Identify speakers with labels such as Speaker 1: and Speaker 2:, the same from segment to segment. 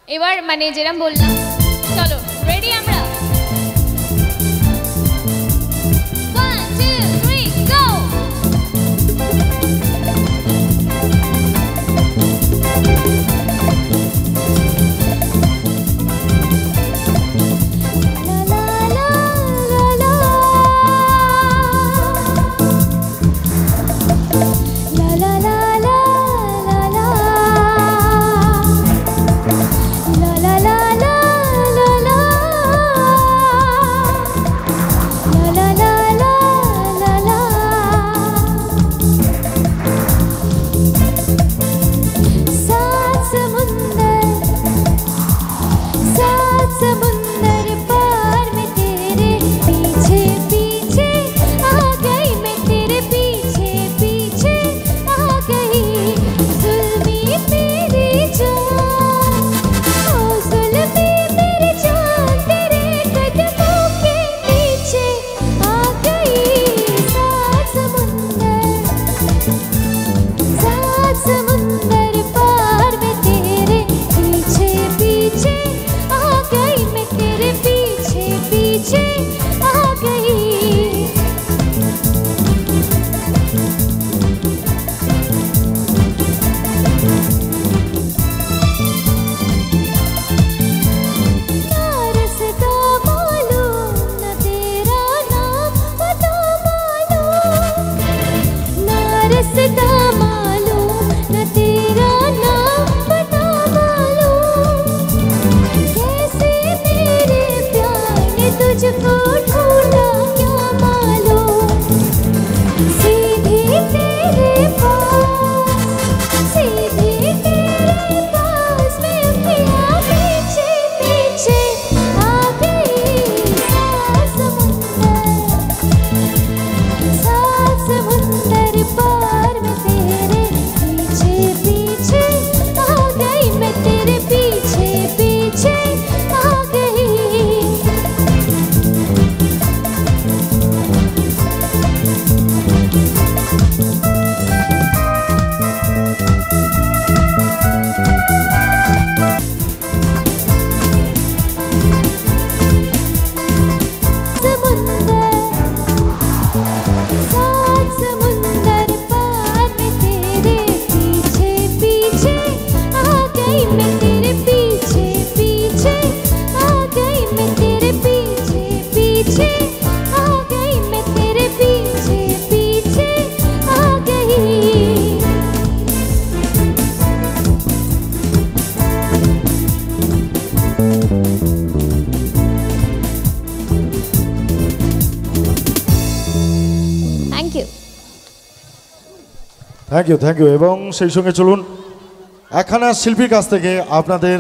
Speaker 1: এবার মানে যেরকম বললাম, চলো রেডি আমরা? 1 2 3 গো।
Speaker 2: থ্যাংক ইউ এবং সেই সঙ্গে চলুন একখানা শিল্পীর কাছ থেকে, আপনাদের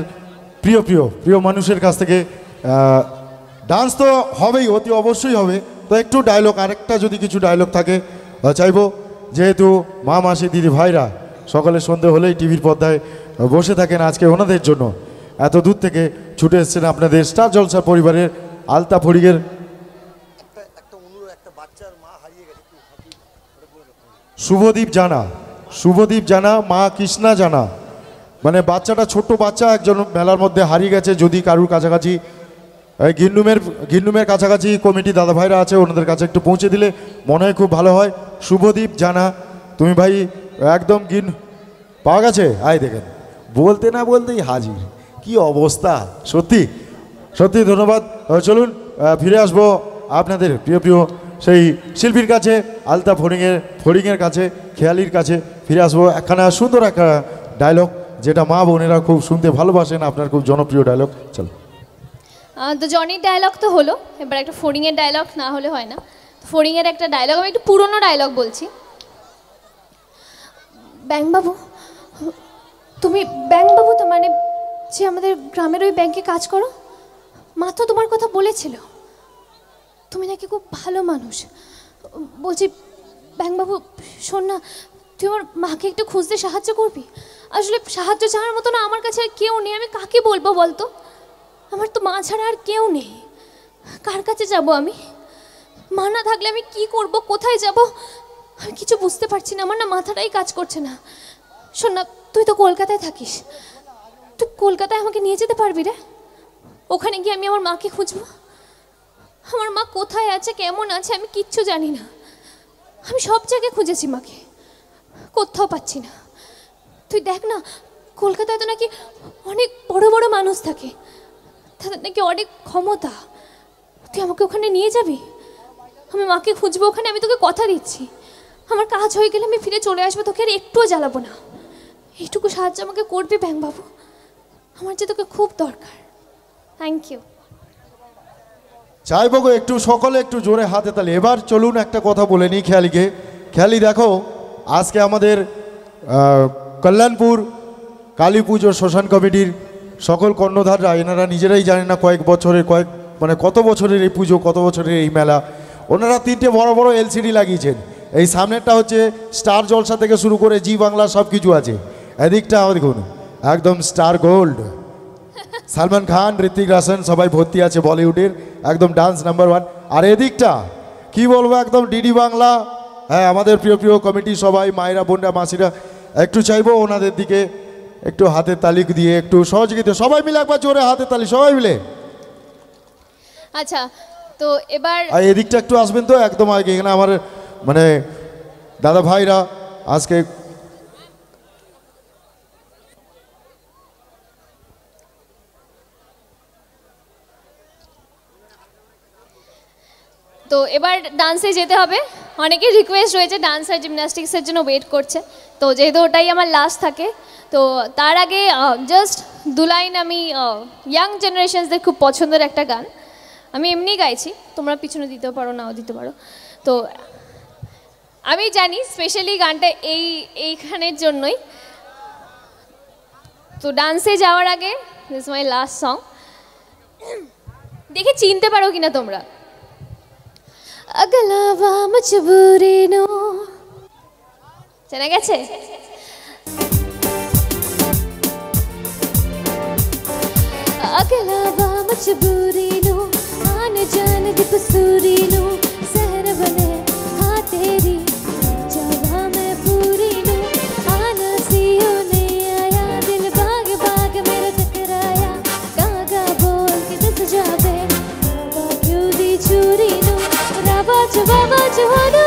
Speaker 2: প্রিয় মানুষের কাছ থেকে ডান্স তো হবেই, অতি অবশ্যই হবে, তো একটু ডায়লগ, আরেকটা যদি কিছু ডায়লগ থাকে চাইবো, যেহেতু মা মাসি দিদি ভাইরা সকালে সন্ধে হলেই টিভির পর্দায় বসে থাকেন, আজকে ওনাদের জন্য এত দূর থেকে ছুটে এসেছেন আপনাদের স্টার জলসা পরিবারের আলতা ফড়িংয়ের শুভদীপ জানা মা কৃষ্ণা জানা, মানে বাচ্চাটা ছোট্ট বাচ্চা একজন মেলার মধ্যে হারিয়ে গেছে। যদি কারুর কাছাকাছি ঘিন্নুমের কাছাকাছি কমিটি দাদা ভাইরা আছে, ওনাদের কাছে একটু পৌঁছে দিলে মনে হয় খুব ভালো হয়। শুভদীপ জানা, তুমি ভাই একদম পাওয়া গেছে? আয় দেখেন, বলতে না বলতেই হাজির, কি অবস্থা! সত্যি সত্যি ধন্যবাদ। চলুন ফিরে আসবো আপনাদের প্রিয় সেই শিল্পীর কাছে, আলতা ফড়িংয়ের কাছে, খেয়ালির কাছে ফিরে আসবো। একখানা সুন্দর একটা ডায়লগ যেটা মা বোনেরা খুব শুনতে ভালোবাসেন, আপনার খুব জনপ্রিয় ডায়লগ। চলো,
Speaker 1: তো জনির ডায়লগ তো হলো, এবার একটা ফড়িংয়ের ডায়লগ না হলে হয় না। ফড়িংয়ের একটা ডায়লগ, আমি একটু পুরনো ডায়লগ বলছি। ব্যাংকবাবু, তুমি ব্যাংকবাবু তো মানে যে আমাদের গ্রামের ওই ব্যাংকে কাজ করো, মা তো তোমার কথা বলেছিল, তুমি নাকি খুব ভালো মানুষ। বলছি ব্যাংকবাবু শোন না, তুই আমার মাকে একটু খুঁজতে সাহায্য করবি? আসলে সাহায্য চাওয়ার মতো না আমার কাছে আর কেউ নেই, আমি কাকে বলবো বলতো? আমার তো মা ছাড়া আর কেউ নেই, কার কাছে যাব আমি? মা না থাকলে আমি কি করব, কোথায় যাব, আমি কিছু বুঝতে পারছি না, আমার না মাথাটাই কাজ করছে না। শোন না, তুই তো কলকাতায় থাকিস, তুই কলকাতায় আমাকে নিয়ে যেতে পারবি রে? ওখানে গিয়ে আমি আমার মাকে খুঁজবো। আমার মা কোথায় আছে, কেমন আছে, আমি কিচ্ছু জানি না। আমি সব জায়গায় খুঁজেছি মাকে, কোথাও পাচ্ছি না। তুই দেখ না, কলকাতায় তো নাকি অনেক বড় বড় মানুষ থাকে, তাদের নাকি অনেক ক্ষমতা। তুই আমাকে ওখানে নিয়ে যাবি? আমি মাকে খুঁজবো ওখানে, আমি তোকে কথা দিচ্ছি। আমার কাজ হয়ে গেলে আমি ফিরে চলে আসবো, তোকে আর একটুও জ্বালাবো না। এইটুকু সাহায্য আমাকে করবি ব্যাংকবাবু? আমার যে তোকে খুব দরকার। Thank you.
Speaker 2: চাইবো গো একটু সকলে একটু জোরে হাতে তালি। এবার চলুন একটা কথা বলে নিই খেয়ালিকে। খেয়ালি দেখো, আজকে আমাদের কল্যাণপুর কালী পুজো শ্মশান কমিটির সকল কর্ণধাররা, এনারা নিজেরাই জানেন না মানে কত বছরের এই পুজো, কত বছরের এই মেলা। ওনারা 3টে বড় বড় এলসিডি লাগিয়েছেন। এই সামনেরটা হচ্ছে স্টার জলসা থেকে শুরু করে জি বাংলা সব কিছু আছে। এদিকটা দেখুন একদম স্টার গোল্ড, সালমান খান, ঋত্বিক রোশন সবাই ভর্তি আছে বলিউডের, একদম ডান্স নাম্বার 1। আর এদিকটা কি বলবো, একদম ডিডি বাংলা। হ্যাঁ, আমাদের প্রিয় প্রিয় কমিটি সবাই, মায়েরা, বোনরা, মাসিরা, একটু চাইবো ওনাদের দিকে একটু হাতের তালি দিয়ে একটু সহযোগিতা। সবাই মিলে একবার জোরে হাতের তালি, সবাই মিলে।
Speaker 1: আচ্ছা, তো এবার
Speaker 2: আর এদিকটা একটু আসবেন তো একদম আগে। এখানে আমার মানে দাদা ভাইরা আজকে
Speaker 1: তো এবার ডান্সে যেতে হবে। অনেকের রিকোয়েস্ট রয়েছে, ডান্স আর জিমন্যাস্টিক্সের জন্য ওয়েট করছে। তো যেহেতু ওটাই আমার লাস্ট থাকে, তো তার আগে জাস্ট 2 লাইন আমি ইয়াং জেনারেশনসদের খুব পছন্দের একটা গান আমি এমনি গাইছি, তোমরা পিছনে দিতেও পারো, নাও দিতে পারো। তো আমি জানি স্পেশালি গানটা এইখানের জন্যই। তো ডান্সে যাওয়ার আগে দিস মাই লাস্ট সং, দেখে চিনতে পারো কিনা তোমরা। अगलावा मजबूरी नो, চেনা গেছে? अगलावा मजबूरी नो, आने जाने दी कसूरी नो, सहर बने हाँ तेरी जवा मैं पूरी नो, आना सीओ नहीं आया, दिल भाग भाग मेरा टकराया, गागा बोल के दस जावे, क्यों दी चूरी नो, बाबा चुहानो